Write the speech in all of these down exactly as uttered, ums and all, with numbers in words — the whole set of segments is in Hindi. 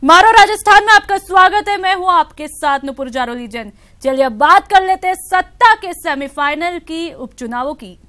मारो राजस्थान में आपका स्वागत है। मैं हूं आपके साथ नुपुर जारोली जैन। चलिए अब बात कर लेते हैं सत्ता के सेमीफाइनल की उपचुनावों की।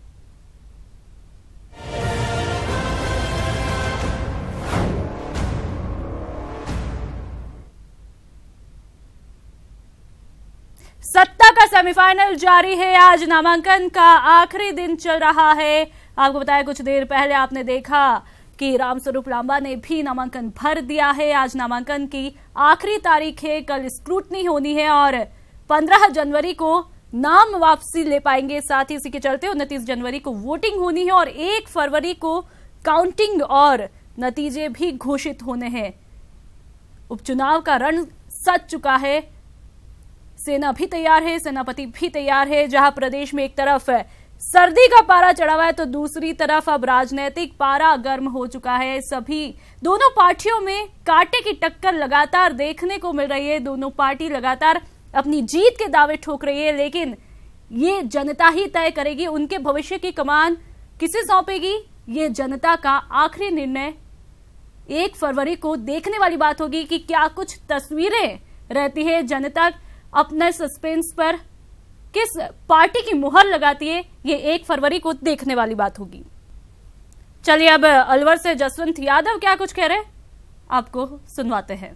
सत्ता का सेमीफाइनल जारी है। आज नामांकन का आखिरी दिन चल रहा है। आपको बताया कुछ देर पहले आपने देखा कि रामस्वरूप लांबा ने भी नामांकन भर दिया है। आज नामांकन की आखिरी तारीख है। कल स्क्रूटनी होनी है और पंद्रह जनवरी को नाम वापसी ले पाएंगे। साथ ही इसी के चलते उनतीस जनवरी को वोटिंग होनी है और एक फरवरी को काउंटिंग और नतीजे भी घोषित होने हैं। उपचुनाव का रण सज चुका है। सेना भी तैयार है, सेनापति भी तैयार है। जहां प्रदेश में एक तरफ सर्दी का पारा चढ़ा हुआ है तो दूसरी तरफ अब राजनीतिक पारा गर्म हो चुका है। सभी दोनों पार्टियों में कांटे की टक्कर लगातार देखने को मिल रही है। दोनों पार्टी लगातार अपनी जीत के दावे ठोक रही है, लेकिन ये जनता ही तय करेगी उनके भविष्य की कमान किसे सौंपेगी। ये जनता का आखिरी निर्णय एक फरवरी को देखने वाली बात होगी कि क्या कुछ तस्वीरें रहती है। जनता अपने सस्पेंस पर किस पार्टी की मुहर लगाती है, ये एक फरवरी को देखने वाली बात होगी। चलिए अब अलवर से जसवंत यादव क्या कुछ कह रहे हैं आपको सुनवाते हैं।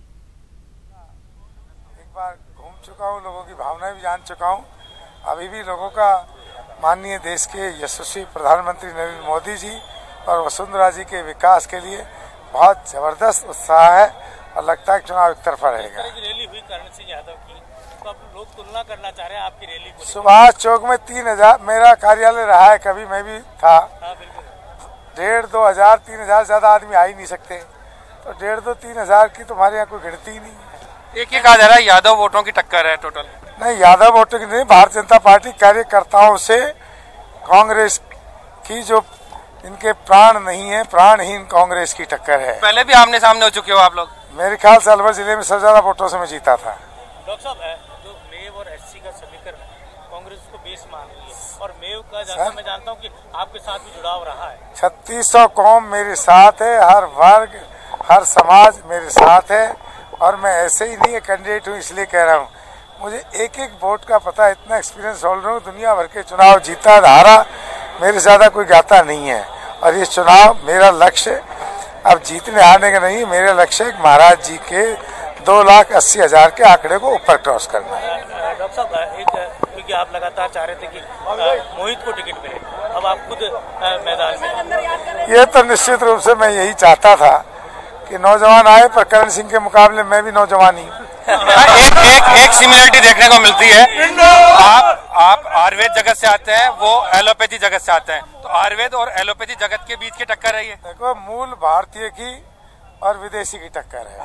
एक बार घूम चुका हूँ, लोगों की भावनाएं भी जान चुका हूँ। अभी भी लोगों का माननीय देश के यशस्वी प्रधानमंत्री नरेंद्र मोदी जी और वसुंधरा जी के विकास के लिए बहुत जबरदस्त उत्साह है और लगता है कि चुनाव एक तरफा रहेगा। रैली हुई करण सिंह यादव की, तो अब लोग तुलना करना चाह रहे हैं आपकी रैली को। सुभाष चौक में तीन हजार मेरा कार्यालय रहा है, कभी मैं भी था। डेढ़ दो हजार तीन हजार ज्यादा आदमी आ ही नहीं सकते, तो डेढ़ दो तीन हजार की तुम्हारे यहाँ कोई गिनती ही नहीं है। एक ही कहा जा रहा है यादव वोटों की टक्कर है टोटल। नहीं, यादव वोटों की नहीं, भारतीय जनता पार्टी कार्यकर्ताओं से कांग्रेस की जो इनके प्राण नहीं है, प्राणहीन कांग्रेस की टक्कर है। पहले भी आमने सामने हो चुके हो आप लोग। मेरे ख्याल से अलवर जिले में सबसे ज्यादा वोटों से मैं जीता था। डॉक्टर साहब, जो मेव और एससी का समीकरण कांग्रेस को बेस मान रही है और मेव का जैसा मैं जानता हूं कि आपके साथ भी जुड़ाव रहा है। छत्तीस सौ कौम मेरे साथ है, हर वर्ग हर समाज मेरे साथ है और मैं ऐसे ही नहीं कैंडिडेट हूँ इसलिए कह रहा हूँ। मुझे एक एक वोट का पता, इतना एक्सपीरियंस होल्डर हूँ। दुनिया भर के चुनाव जीता हारा मेरे ज्यादा कोई गाता नहीं है और ये चुनाव मेरा लक्ष्य अब जीतने हारने का नहीं, मेरा लक्ष्य एक महाराज जी के दो लाख अस्सी हजार के आंकड़े को ऊपर क्रॉस करना है। डॉक्टर साहब, एक क्योंकि आप लगातार चाह रहे थे कि मोहित को टिकट मिले, अब आप खुद मैदान में। ये तो निश्चित रूप से मैं यही चाहता था कि नौजवान आए, पर करण सिंह के मुकाबले मैं भी नौजवान ही। एक एक एक सिमिलरिटी देखने को मिलती है। आप आप आयुर्वेद जगत से आते हैं, वो एलोपैथी जगत से आते हैं, तो आयुर्वेद और एलोपैथी जगत के बीच की टक्कर है ये। देखो, मूल भारतीय की और विदेशी की टक्कर है।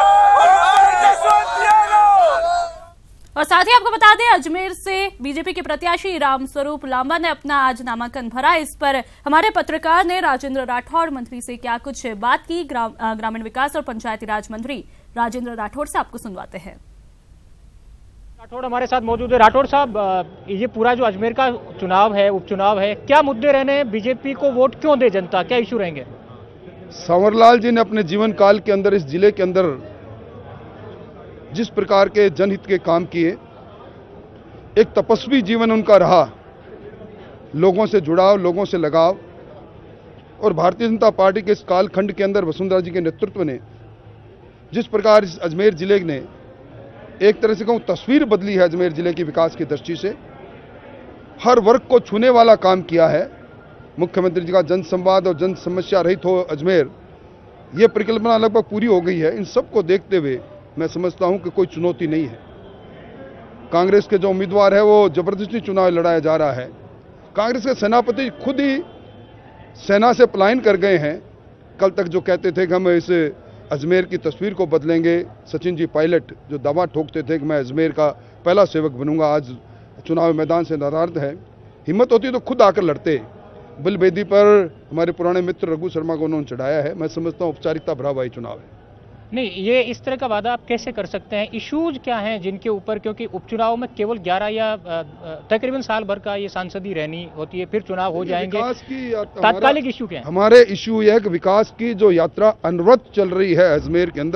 और साथ ही आपको बता दें, अजमेर से बीजेपी के प्रत्याशी रामस्वरूप लांबा ने अपना आज नामांकन भरा। इस पर हमारे पत्रकार ने राजेंद्र राठौड़ मंत्री से क्या कुछ बात की। ग्राम, ग्रामीण विकास और पंचायती राज मंत्री राजेंद्र राठौड़ से आपको सुनवाते हैं। राठौड़ हमारे साथ मौजूद है। राठौड़ साहब, ये पूरा जो अजमेर का चुनाव है, उपचुनाव है, क्या मुद्दे रहने, बीजेपी को वोट क्यों दे जनता, क्या इशू रहेंगे? संवरलाल जी ने अपने जीवन काल के अंदर इस जिले के अंदर जिस प्रकार के जनहित के काम किए, एक तपस्वी जीवन उनका रहा, लोगों से जुड़ाव, लोगों से लगाव, और भारतीय जनता पार्टी के इस कालखंड के अंदर वसुंधरा जी के नेतृत्व ने जिस प्रकार इस अजमेर जिले ने एक तरह से कहूँ तस्वीर बदली है अजमेर जिले की विकास की दृष्टि से, हर वर्ग को छूने वाला काम किया है। मुख्यमंत्री जी का जन संवाद और जन समस्या रहित हो अजमेर, ये परिकल्पना लगभग पूरी हो गई है। इन सबको देखते हुए मैं समझता हूं कि कोई चुनौती नहीं है। कांग्रेस के जो उम्मीदवार है वो जबरदस्ती चुनाव लड़ाया जा रहा है। कांग्रेस के सेनापति खुद ही सेना से पलायन कर गए हैं। कल तक जो कहते थे कि हम इस अजमेर की तस्वीर को बदलेंगे, सचिन जी पायलट जो दावा ठोकते थे कि मैं अजमेर का पहला सेवक बनूंगा, आज चुनाव मैदान से नाराज है। हिम्मत होती तो खुद आकर लड़ते। बलबेदी पर हमारे पुराने मित्र रघु शर्मा को उन्होंने चढ़ाया है। मैं समझता हूँ औपचारिकता भरा हुआ चुनाव है। नहीं, ये इस तरह का वादा आप कैसे कर सकते हैं? इश्यूज क्या हैं जिनके ऊपर, क्योंकि उपचुनाव में केवल ग्यारह या तकरीबन साल भर का ये सांसदी रहनी होती है, फिर चुनाव हो जाएंगे। तात्कालिक इशू क्या है? हमारे इशू यह है कि विकास की जो यात्रा अनवरत चल रही है अजमेर के अंदर,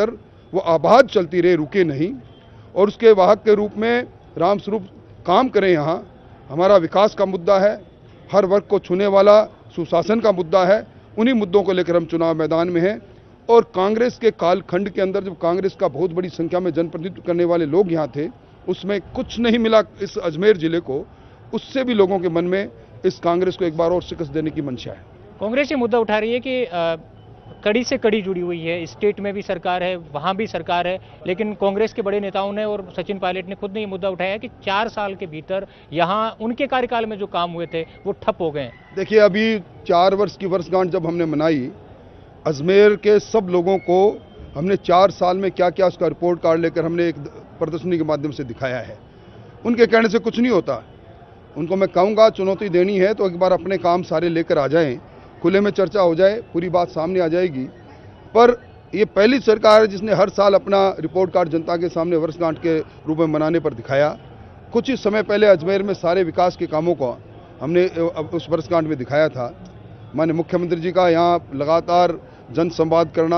वो आबाद चलती रहे, रुके नहीं, और उसके वाहक के रूप में रामस्वरूप काम करें। यहाँ हमारा विकास का मुद्दा है, हर वर्ग को छूने वाला सुशासन का मुद्दा है, उन्हीं मुद्दों को लेकर हम चुनाव मैदान में हैं। और कांग्रेस के कालखंड के अंदर जब कांग्रेस का बहुत बड़ी संख्या में जनप्रतिनिधित्व करने वाले लोग यहाँ थे, उसमें कुछ नहीं मिला इस अजमेर जिले को, उससे भी लोगों के मन में इस कांग्रेस को एक बार और शिकस्त देने की मंशा है। कांग्रेस ये मुद्दा उठा रही है कि आ, कड़ी से कड़ी जुड़ी हुई है, स्टेट में भी सरकार है, वहाँ भी सरकार है, लेकिन कांग्रेस के बड़े नेताओं ने और सचिन पायलट ने खुद ने ये मुद्दा उठाया कि चार साल के भीतर यहाँ उनके कार्यकाल में जो काम हुए थे वो ठप हो गए। देखिए, अभी चार वर्ष की वर्षगांठ जब हमने मनाई, अजमेर के सब लोगों को हमने चार साल में क्या क्या उसका रिपोर्ट कार्ड लेकर हमने एक प्रदर्शनी के माध्यम से दिखाया है। उनके कहने से कुछ नहीं होता। उनको मैं कहूँगा, चुनौती देनी है तो एक बार अपने काम सारे लेकर आ जाएं, खुले में चर्चा हो जाए, पूरी बात सामने आ जाएगी। पर ये पहली सरकार है जिसने हर साल अपना रिपोर्ट कार्ड जनता के सामने वर्षगांठ के रूप में मनाने पर दिखाया। कुछ ही समय पहले अजमेर में सारे विकास के कामों को हमने उस वर्षगांठ में दिखाया था। माननीय मुख्यमंत्री जी का यहाँ लगातार जन संवाद करना,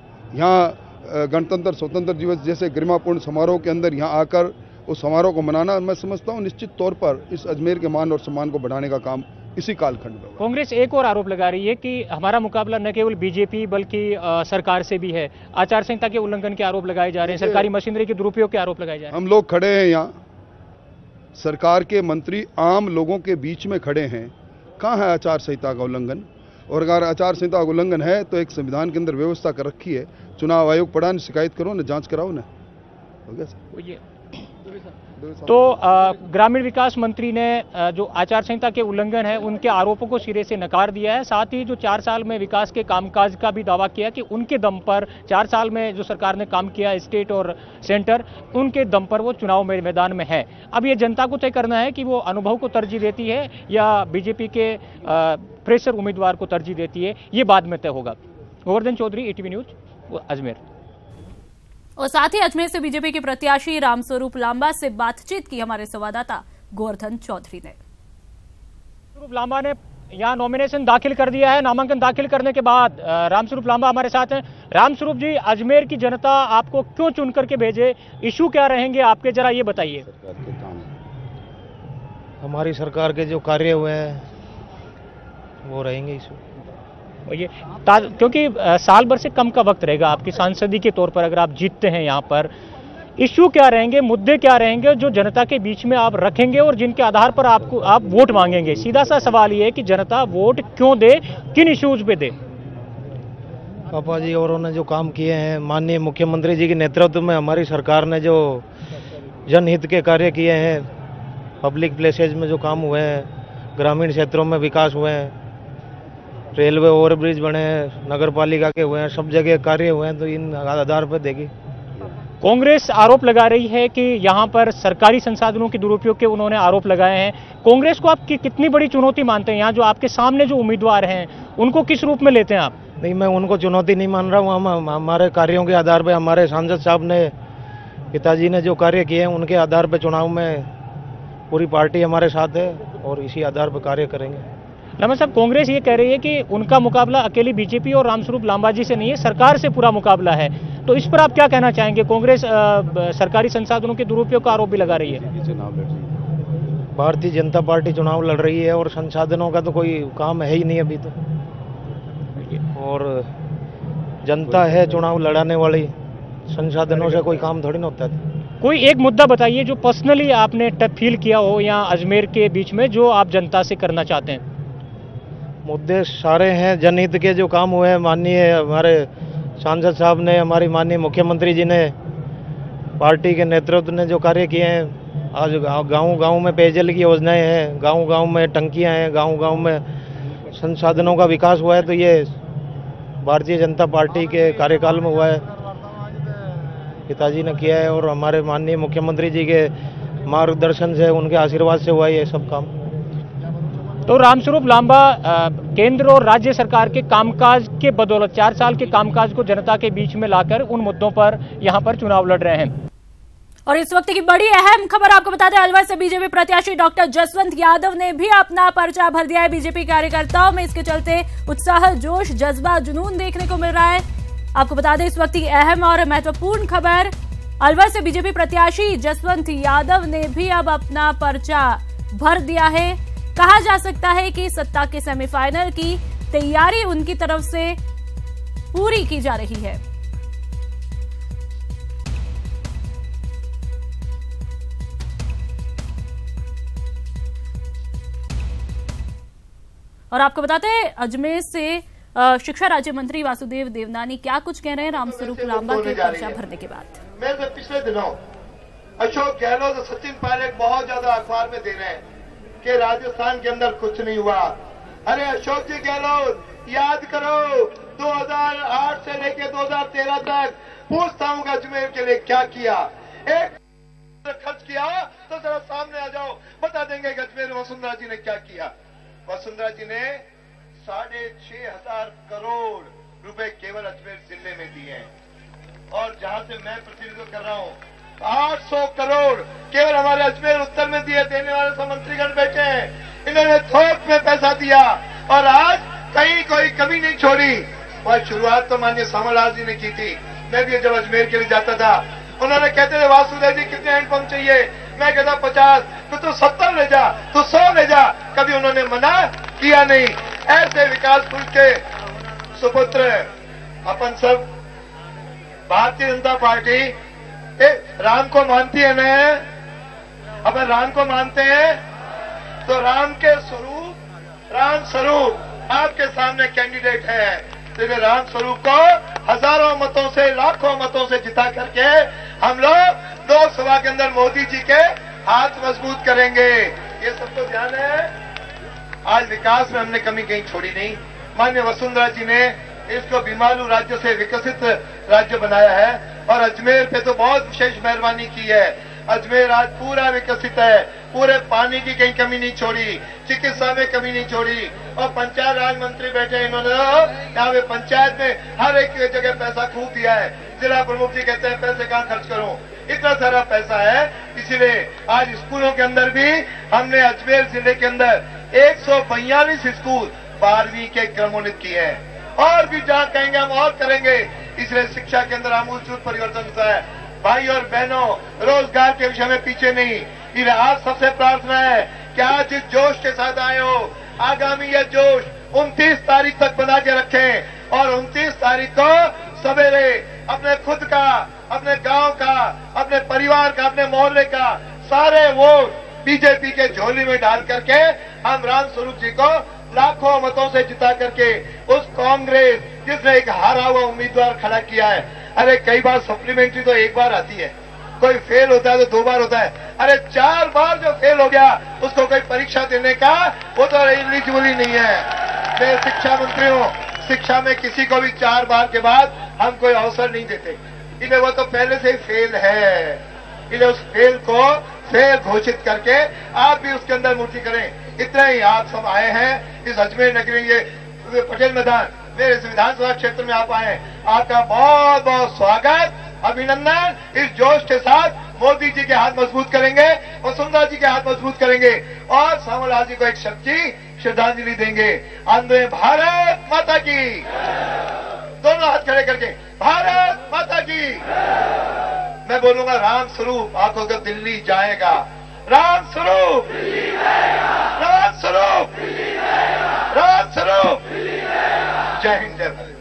यहाँ गणतंत्र स्वतंत्र दिवस जैसे गरिमापूर्ण समारोह के अंदर यहाँ आकर उस समारोह को मनाना, मैं समझता हूँ निश्चित तौर पर इस अजमेर के मान और सम्मान को बढ़ाने का काम इसी कालखंड में। कांग्रेस एक और आरोप लगा रही है कि हमारा मुकाबला न केवल बीजेपी बल्कि आ, सरकार से भी है। आचार संहिता के उल्लंघन के आरोप लगाए जा रहे हैं, सरकारी मशीनरी के दुरुपयोग के आरोप लगाए जा रहे हैं। हम लोग खड़े हैं यहाँ, सरकार के मंत्री आम लोगों के बीच में खड़े हैं। कहाँ है आचार संहिता का उल्लंघन? और अगर आचार संहिता का उल्लंघन है तो एक संविधान के अंदर व्यवस्था कर रखी है, चुनाव आयोग पड़ा न, शिकायत करो न, जांच कराओ न, हो गया सर। तो ग्रामीण विकास मंत्री ने आ, जो आचार संहिता के उल्लंघन है उनके आरोपों को सिरे से नकार दिया है। साथ ही जो चार साल में विकास के कामकाज का भी दावा किया कि उनके दम पर चार साल में जो सरकार ने काम किया स्टेट और सेंटर, उनके दम पर वो चुनाव में मैदान में है। अब ये जनता को तय करना है कि वो अनुभव को तरजीह देती है या बीजेपी के फ्रेशर उम्मीदवार को तरजीह देती है, ये बाद में तय होगा। Govardhan Chaudhary, ETV news, Ajmer. और साथ ही अजमेर से बीजेपी के प्रत्याशी रामस्वरूप लांबा से बातचीत की हमारे संवाददाता गोवर्धन चौधरी ने। रामस्वरूप लांबा ने यहाँ नॉमिनेशन दाखिल कर दिया है। नामांकन दाखिल करने के बाद रामस्वरूप लांबा हमारे साथ हैं। रामस्वरूप जी, अजमेर की जनता आपको क्यों चुन करके भेजे, इशू क्या रहेंगे आपके, जरा ये बताइए। हमारी सरकार के जो कार्य हुए हैं वो रहेंगे इशू। ये क्योंकि साल भर से कम का वक्त रहेगा आपकी सांसदी के तौर पर, अगर आप जीतते हैं यहाँ पर, इश्यू क्या रहेंगे, मुद्दे क्या रहेंगे जो जनता के बीच में आप रखेंगे और जिनके आधार पर आपको आप वोट मांगेंगे? सीधा सा सवाल ये है कि जनता वोट क्यों दे, किन इश्यूज पे दे? पापा जी और उन्होंने जो काम किए हैं, माननीय मुख्यमंत्री जी के नेतृत्व में हमारी सरकार ने जो जनहित के कार्य किए हैं, पब्लिक प्लेसेज में जो काम हुए हैं, ग्रामीण क्षेत्रों में विकास हुए हैं, रेलवे ओवरब्रिज बने हैं, नगर पालिका के हुए हैं, सब जगह कार्य हुए हैं, तो इन आधार पर देगी। कांग्रेस आरोप लगा रही है कि यहाँ पर सरकारी संसाधनों के दुरुपयोग के उन्होंने आरोप लगाए हैं। कांग्रेस को आप कि, कितनी बड़ी चुनौती मानते हैं? यहाँ जो आपके सामने जो उम्मीदवार हैं उनको किस रूप में लेते हैं आप? नहीं, मैं उनको चुनौती नहीं मान रहा हूँ। हम हमारे कार्यों के आधार पर, हमारे सांसद साहब ने, पिताजी ने जो कार्य किए हैं उनके आधार पर चुनाव में पूरी पार्टी हमारे साथ है और इसी आधार पर कार्य करेंगे। लांबा साहब, कांग्रेस ये कह रही है कि उनका मुकाबला अकेली बीजेपी और रामस्वरूप लांबा जी से नहीं है, सरकार से पूरा मुकाबला है, तो इस पर आप क्या कहना चाहेंगे? कांग्रेस आ, सरकारी संसाधनों के दुरुपयोग का आरोप भी लगा रही है। भारतीय जनता पार्टी चुनाव लड़ रही है और संसाधनों का तो कोई काम है ही नहीं अभी तो, और जनता है चुनाव लड़ाने वाली, संसाधनों से कोई काम थोड़ी ना होता है। कोई एक मुद्दा बताइए जो पर्सनली आपने टच फील किया हो यहाँ अजमेर के बीच में, जो आप जनता से करना चाहते हैं। मुद्दे सारे हैं जनहित के जो काम हुए हैं, माननीय हमारे सांसद साहब ने, हमारी माननीय मुख्यमंत्री जी ने, पार्टी के नेतृत्व ने जो कार्य किए हैं। आज गांव गांव में पेयजल की योजनाएं हैं, गांव गांव में टंकियां हैं, गांव गांव में संसाधनों का विकास हुआ है, तो ये भारतीय जनता पार्टी के कार्यकाल में हुआ है, पिताजी ने किया है और हमारे माननीय मुख्यमंत्री जी के मार्गदर्शन से, उनके आशीर्वाद से हुआ है ये सब काम। तो रामस्वरूप लांबा केंद्र और राज्य सरकार के कामकाज के बदौलत चार साल के कामकाज को जनता के बीच में लाकर उन मुद्दों पर यहां पर चुनाव लड़ रहे हैं। और इस वक्त की बड़ी अहम खबर आपको बता दें, अलवर से बीजेपी प्रत्याशी डॉक्टर जसवंत यादव ने भी अपना पर्चा भर दिया है बीजेपी कार्यकर्ताओं में। इसके चलते उत्साह, जोश, जज्बा, जुनून देखने को मिल रहा है। आपको बता दें इस वक्त की अहम और महत्वपूर्ण खबर, अलवर से बीजेपी प्रत्याशी जसवंत यादव ने भी अब अपना पर्चा भर दिया है। कहा जा सकता है कि सत्ता के सेमीफाइनल की तैयारी उनकी तरफ से पूरी की जा रही है। और आपको बताते हैं अजमेर से शिक्षा राज्य मंत्री वासुदेव देवनानी क्या कुछ कह रहे हैं रामस्वरूप लांबा के पर्चा भरने के बाद। मैं तो पिछले दिनों अशोक गहलोत और सचिन पायलट बहुत ज्यादा अखबार में दे रहे हैं कि राजस्थान के अंदर कुछ नहीं हुआ। अरे अशोक जी गहलोत, याद करो दो हज़ार आठ से लेकर दो हज़ार तेरह तक पूछता हूँ अजमेर के लिए क्या किया। एक खर्च किया तो जरा सामने आ जाओ, बता देंगे अजमेर वसुंधरा जी ने क्या किया। वसुंधरा जी ने साढ़े छह हजार करोड़ रुपए केवल अजमेर जिले में दिए हैं और जहां से मैं प्रतिनिधित्व कर रहा हूं आठ सौ करोड़ केवल हमारे अजमेर उत्तर में दिए। देने वाले सब मंत्रीगण बैठे हैं, इन्होंने थोक में पैसा दिया और आज कहीं कोई कमी नहीं छोड़ी। और शुरुआत तो माननीय सामलाल जी ने की थी। मैं भी जब अजमेर के लिए जाता था उन्होंने कहते थे वासुदेव जी कितने हैंडपंप चाहिए, मैं कहता पचास, तो तू सत्तर ले जा, तू सौ ले जा, कभी उन्होंने मना किया नहीं। ऐसे विकास पुरुष के सुपुत्र अपन सब भारतीय जनता पार्टी ए, राम को मानती है ना, अपन राम को मानते हैं तो राम के स्वरूप राम स्वरूप आपके सामने कैंडिडेट है। तो राम स्वरूप को हजारों मतों से लाखों मतों से जिता करके हम लोग लोकसभा के अंदर मोदी जी के हाथ मजबूत करेंगे। ये सबको ध्यान है। आज विकास में हमने कमी कहीं छोड़ी नहीं। माननीय वसुंधरा जी ने इसको बीमारू राज्य से विकसित राज्य बनाया है और अजमेर पे तो बहुत विशेष मेहरबानी की है। अजमेर आज पूरा विकसित है, पूरे पानी की कहीं कमी नहीं छोड़ी, चिकित्सा में कमी नहीं छोड़ी। और पंचायत राज मंत्री बैठे इन्होंने यहाँ पे पंचायत में हर एक जगह पैसा खूब दिया है। जिला प्रमुख जी कहते हैं पैसे कहाँ खर्च करूं, इतना सारा पैसा है। इसीलिए आज स्कूलों के अंदर भी हमने अजमेर जिले के अंदर एक सौ बयालीस स्कूल बारहवीं के क्रमोन्नत किए हैं और भी जहाँ कहेंगे हम और करेंगे। इसलिए शिक्षा के अंदर आमूलचूल परिवर्तन होता है। भाई और बहनों, रोजगार के विषय में पीछे नहीं। इसलिए आज सबसे प्रार्थना है कि आज जिस जोश के साथ आए हो, आगामी यह जोश उनतीस तारीख तक बना के रखें और उनतीस तारीख को सवेरे अपने खुद का, अपने गांव का, अपने परिवार का, अपने मोहल्ले का सारे वोट बीजेपी के झोली में डाल करके हम राम स्वरूप जी को लाखों मतों से जिता करके उस कांग्रेस जिसने एक हारा हुआ उम्मीदवार खड़ा किया है। अरे कई बार सप्लीमेंट्री तो एक बार आती है, कोई फेल होता है तो दो बार होता है। अरे चार बार जो फेल हो गया उसको कोई परीक्षा देने का वो तो एलिजिबल ही नहीं है। मैं शिक्षा मंत्री हूँ, शिक्षा में किसी को भी चार बार के बाद हम कोई अवसर नहीं देते। इसलिए वो तो पहले से ही फेल है। इसलिए उस फेल को फेल घोषित करके आप भी उसके अंदर मूर्ति करें। इतना ही आप सब आए हैं इस अजमेर नगरी ये पटेल मैदान मेरे इस विधानसभा क्षेत्र में आप आए, आपका बहुत बहुत स्वागत, अभिनंदन। इस जोश के साथ मोदी जी के हाथ मजबूत करेंगे, वसुंधरा जी के हाथ मजबूत करेंगे और सामलाल जी को एक शब्दी श्रद्धांजलि देंगे। आंदोलन भारत माता की, दोनों हाथ खड़े करके भारत माता की। मैं बोलूंगा राम स्वरूप, आपको तो दिल्ली जाएगा। राम स्वरूप, राम स्वरूप, राम स्वरूप। जय हिंद, जय भारत।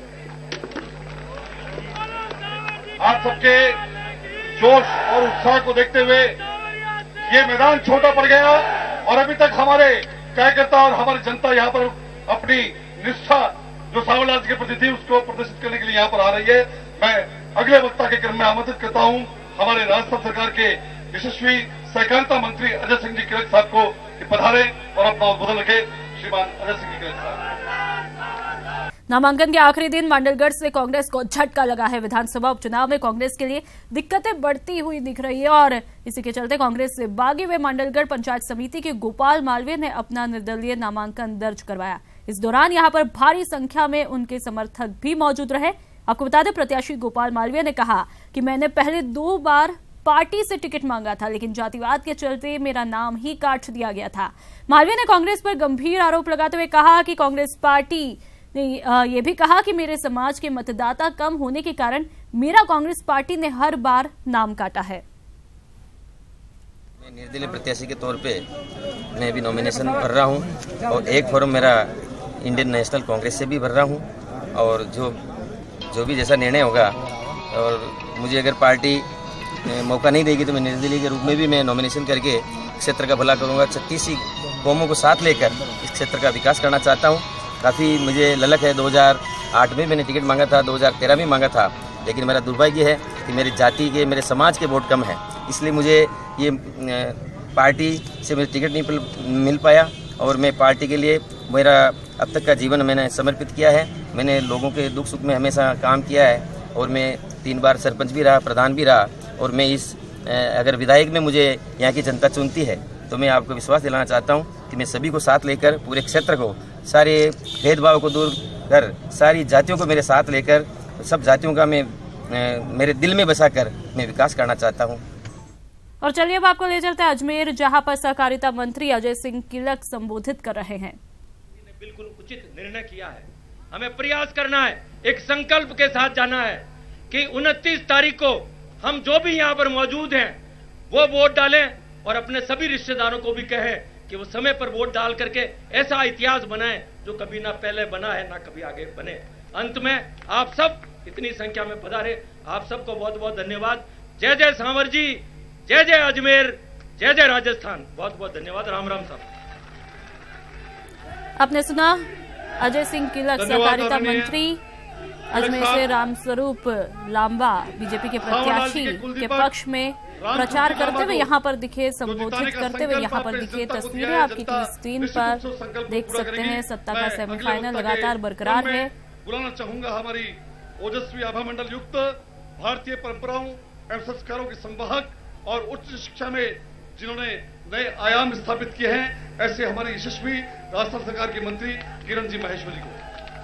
आप सबके जोश और उत्साह को देखते हुए ये मैदान छोटा पड़ गया और अभी तक हमारे कार्यकर्ता और हमारी जनता यहाँ पर अपनी निष्ठा जो सावलाल जी के प्रति थी उसको प्रदर्शित करने के लिए यहाँ पर आ रही है। मैं अगले वक्ता के क्रम में आमंत्रित करता हूँ हमारे राजस्थान सरकार के यशस्वी सहकारिता मंत्री अजय सिंह जी किलक साहब को कि पधारे और अपना उद्बोधन रखे। श्रीमान अजय सिंह जी किलक साहब। नामांकन के आखिरी दिन मंडलगढ़ से कांग्रेस को झटका लगा है। विधानसभा उपचुनाव में कांग्रेस के लिए दिक्कतें बढ़ती हुई दिख रही है और इसी के चलते कांग्रेस से बागी हुए मंडलगढ़ पंचायत समिति के गोपाल मालवीय ने अपना निर्दलीय नामांकन दर्ज करवाया। इस दौरान यहां पर भारी संख्या में उनके समर्थक भी मौजूद रहे। आपको बता दें प्रत्याशी गोपाल मालवीय ने कहा कि मैंने पहले दो बार पार्टी से टिकट मांगा था लेकिन जातिवाद के चलते मेरा नाम ही काट दिया गया था। मालवीय ने कांग्रेस पर गंभीर आरोप लगाते हुए कहा कि कांग्रेस पार्टी ने ये भी कहा कि मेरे समाज के मतदाता कम होने के कारण मेरा कांग्रेस पार्टी ने हर बार नाम काटा है। मैं निर्दलीय प्रत्याशी के तौर पे मैं भी नॉमिनेशन भर रहा हूं और एक फॉर्म मेरा इंडियन नेशनल कांग्रेस से भी भर रहा हूं और जो जो भी जैसा निर्णय होगा और मुझे अगर पार्टी मौका नहीं देगी तो मैं निर्दलीय के रूप में भी मैं नॉमिनेशन करके क्षेत्र का भला करूंगा। छत्तीस ही कौमों को साथ लेकर इस क्षेत्र का विकास करना चाहता हूं। काफ़ी मुझे ललक है, दो हज़ार आठ में मैंने टिकट मांगा था, दो हज़ार तेरह में मांगा था, लेकिन मेरा दुर्भाग्य है कि मेरी जाति के मेरे समाज के वोट कम हैं, इसलिए मुझे ये पार्टी से मुझे टिकट नहीं मिल पाया और मैं पार्टी के लिए मेरा अब तक का जीवन मैंने समर्पित किया है। मैंने लोगों के दुख सुख में हमेशा काम किया है और मैं तीन बार सरपंच भी रहा, प्रधान भी रहा और मैं इस अगर विधायक में मुझे यहाँ की जनता चुनती है तो मैं आपको विश्वास दिलाना चाहता हूँ कि मैं सभी को साथ लेकर पूरे क्षेत्र को, सारे भेदभाव को दूर कर सारी जातियों को मेरे साथ लेकर सब जातियों का मैं मेरे दिल में बसा कर मैं विकास करना चाहता हूँ। और चलिए अब आपको ले चलते हैं अजमेर, जहां पर सहकारिता मंत्री अजय सिंह किलक संबोधित कर रहे हैं। बिल्कुल उचित निर्णय किया है, हमें प्रयास करना है, एक संकल्प के साथ जाना है कि उनतीस तारीख को हम जो भी यहाँ पर मौजूद हैं वो वोट डालें और अपने सभी रिश्तेदारों को भी कहें कि वो समय पर वोट डाल करके ऐसा इतिहास बनाएं जो कभी ना पहले बना है ना कभी आगे बने। अंत में आप सब इतनी संख्या में पधारे, आप सबको बहुत बहुत धन्यवाद। जय जय सांवर जी, जय जय अजमेर, जय जय राजस्थान, बहुत बहुत धन्यवाद। राम राम साहब। आपने सुना अजय सिंह किलक, सहकारिता मंत्री अजमेर से रामस्वरूप लांबा बीजेपी के प्रत्याशी के पक्ष में प्रचार करते हुए यहाँ पर दिखे, संबोधित करते हुए यहाँ पर दिखे। तस्वीरें आपकी स्क्रीन पर देख सकते हैं। सत्ता का सेमीफाइनल लगातार बरकरार है। बुलाना चाहूंगा हमारी ओजस्वी आभा मंडल युक्त भारतीय परंपराओं एवं संस्कारों के संवाहक और उच्च शिक्षा में जिन्होंने नए आयाम स्थापित किए हैं, ऐसे हमारे यशस्वी राजस्थान सरकार के मंत्री किरण जी माहेश्वरी को।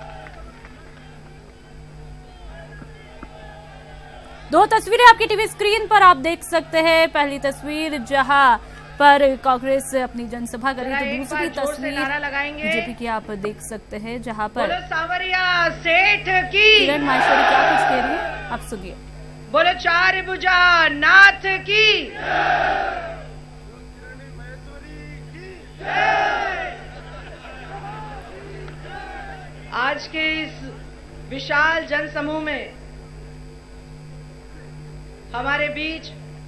दो तस्वीरें आपकी टीवी स्क्रीन पर आप देख सकते हैं। पहली तस्वीर जहां पर कांग्रेस अपनी जनसभा करी, तो दूसरी तस्वीर बीजेपी की आप देख सकते हैं जहां पर सांवरिया सेठ की किरण माहेश्वरी क्या कुछ कह रही है, आप सुनिए। बोलो चार भुजा नाथ की। आज के इस विशाल जनसमूह में हमारे बीच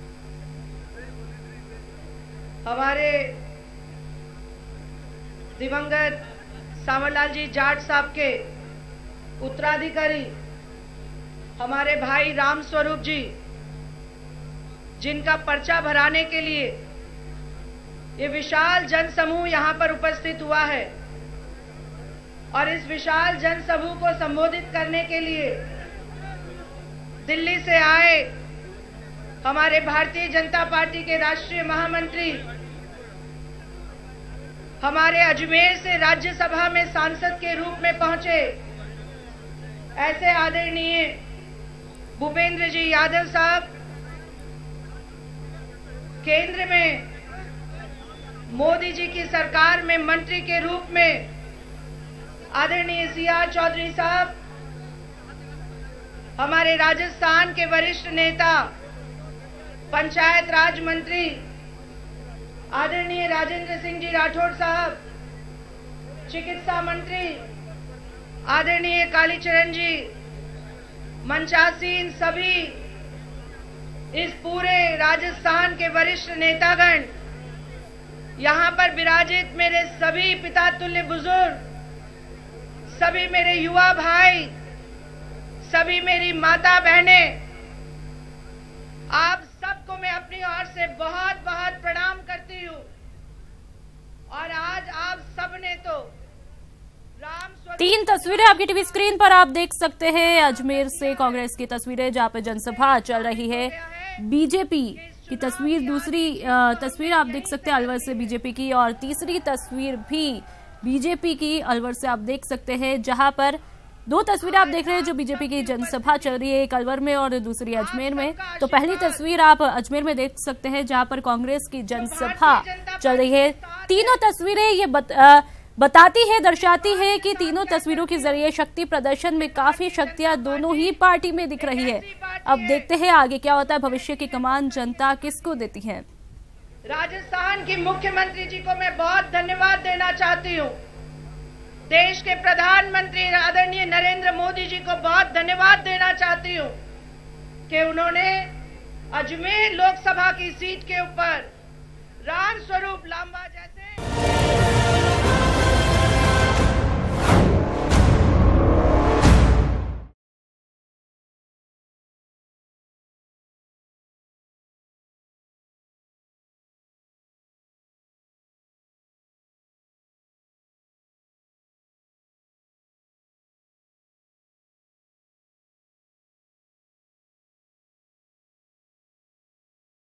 हमारे दिवंगत सांवरलाल जी जाट साहब के उत्तराधिकारी हमारे भाई रामस्वरूप जी, जिनका पर्चा भराने के लिए ये विशाल जनसमूह यहाँ पर उपस्थित हुआ है और इस विशाल जनसमूह को संबोधित करने के लिए दिल्ली से आए हमारे भारतीय जनता पार्टी के राष्ट्रीय महामंत्री, हमारे अजमेर से राज्यसभा में सांसद के रूप में पहुंचे ऐसे आदरणीय भूपेंद्र जी यादव साहब, केंद्र में मोदी जी की सरकार में मंत्री के रूप में आदरणीय सी आर चौधरी साहब, हमारे राजस्थान के वरिष्ठ नेता पंचायत राज मंत्री आदरणीय राजेंद्र सिंह जी राठौड़ साहब, चिकित्सा मंत्री आदरणीय कालीचरण जी, मंचासीन सभी इस पूरे राजस्थान के वरिष्ठ नेतागण, यहाँ पर विराजित मेरे सभी पिता तुल्य बुजुर्ग, सभी मेरे युवा भाई, सभी मेरी माता बहनें, आप सबको मैं अपनी ओर से बहुत बहुत प्रणाम करती हूँ। और आज आप सबने तो राम तीन तस्वीरें आपकी टीवी स्क्रीन पर आप देख सकते हैं। अजमेर से कांग्रेस की तस्वीरें जहां पर जनसभा चल रही है, बीजेपी की तस्वीर, दूसरी तस्वीर आप देख सकते हैं अलवर से बीजेपी की, और तीसरी तस्वीर भी बीजेपी की अलवर से आप देख सकते हैं, जहां पर दो तस्वीरें आप देख रहे हैं जो बीजेपी की जनसभा चल रही है, एक अलवर में और दूसरी अजमेर में। तो पहली तस्वीर आप अजमेर में देख सकते हैं जहां पर कांग्रेस की जनसभा चल रही है। तीनों तस्वीरें ये बत, आ, बताती है, दर्शाती है कि तीनों तस्वीरों के जरिए शक्ति प्रदर्शन में काफी शक्तियां दोनों ही पार्टी में दिख रही है। अब देखते हैं आगे क्या होता है, भविष्य की कमान जनता किसको देती है। राजस्थान की मुख्यमंत्री जी को मैं बहुत धन्यवाद देना चाहती हूँ। देश के प्रधानमंत्री आदरणीय नरेंद्र मोदी जी को बहुत धन्यवाद देना चाहती हूँ कि उन्होंने अजमेर लोकसभा की सीट के ऊपर राम स्वरूप लांबा जैसे